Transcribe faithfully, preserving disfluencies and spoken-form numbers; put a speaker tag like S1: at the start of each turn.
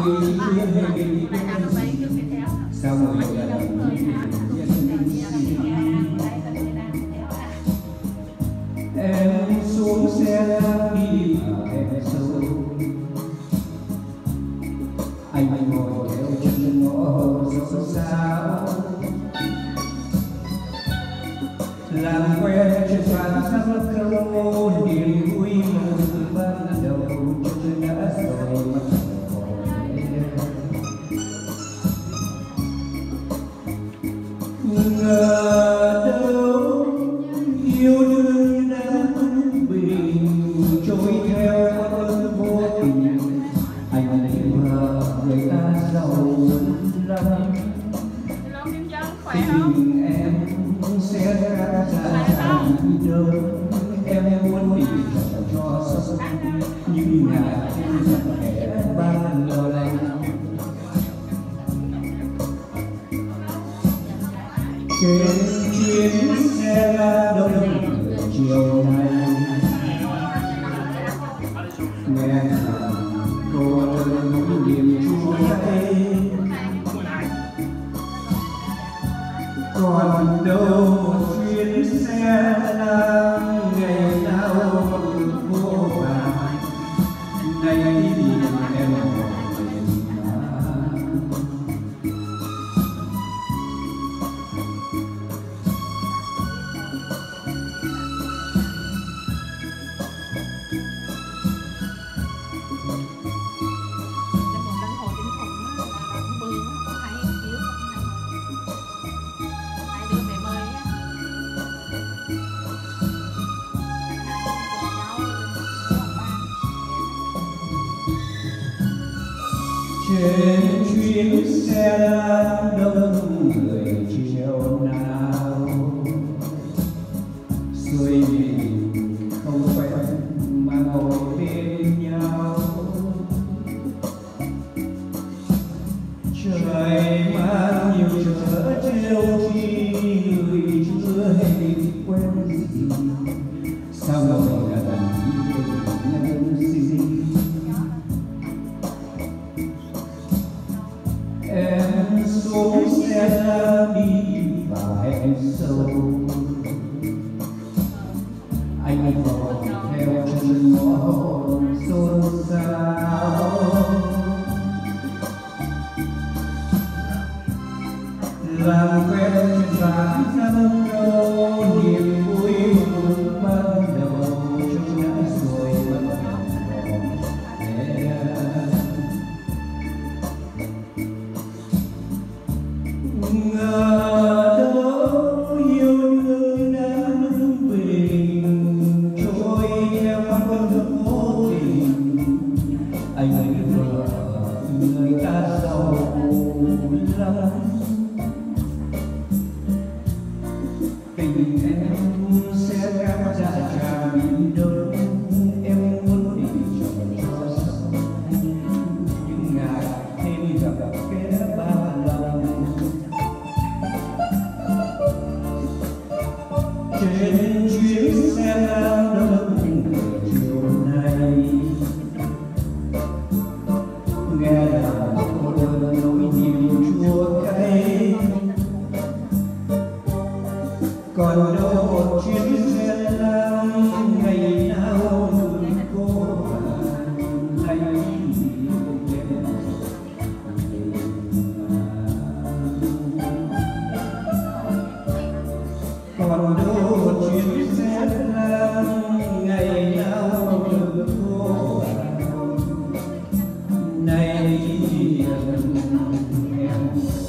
S1: tôi chưa hề sao ngồi là em xuống xe đi mà em sâu anh ngồi theo chân ngõ dẫu sao làm quen trên phản sắc câu niềm vui mừng ban đầu chân đã rồi mà ngờ đâu yêu đương đã bình trôi theo cơn vô tình anh ấy mà người ta giàu lắm tình em sẽ ra đi đâu em muốn đi cho sâu nhưng nhà trên kẻ ban lo lắng trên chuyến xe đông người chiều nay nghe cô đơn niềm chua cay còn đâu chuyến xe đang ngày nào vô vàn nay em trên chuyến xe đông người chiều nào xuôi mình không quen mà ngồi bên nhau trời mang nhiều trở trêu chi người chưa hề quen gì sao ngồi gần nhân sinh em xuống xe đi và hẹn sâu anh ngồi theo chân ngõ xôn xao làm quen trên vạn năm đâu niềm vui mừng ban đầu trong đã rồi vẫn ngờ đâu yêu đương đã bình trôi theo cơn vô tình anh ấy vợ người ta giàu lắm tình em sẽ gác ra trà biển đâu em muốn đi cho cho nhưng ngài thêm gặp kẻ ba lòng trên chuyến xe đông người chiều nay nghe là cô đơn nỗi niềm chua cay còn đâu một chuyến xe lam ngày nào người cô lại còn đâu một chuyến xe lam ngày nào được cô này em